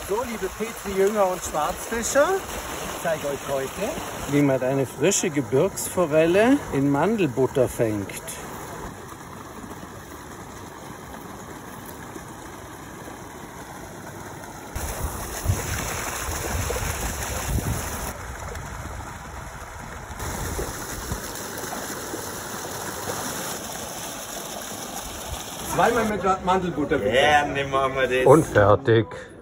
So, liebe Petri-Jünger und Schwarzfischer, ich zeige euch heute, wie man eine frische Gebirgsforelle in Mandelbutter fängt. Zweimal mit Mandelbutter bitte. Gerne machen wir das. Und fertig.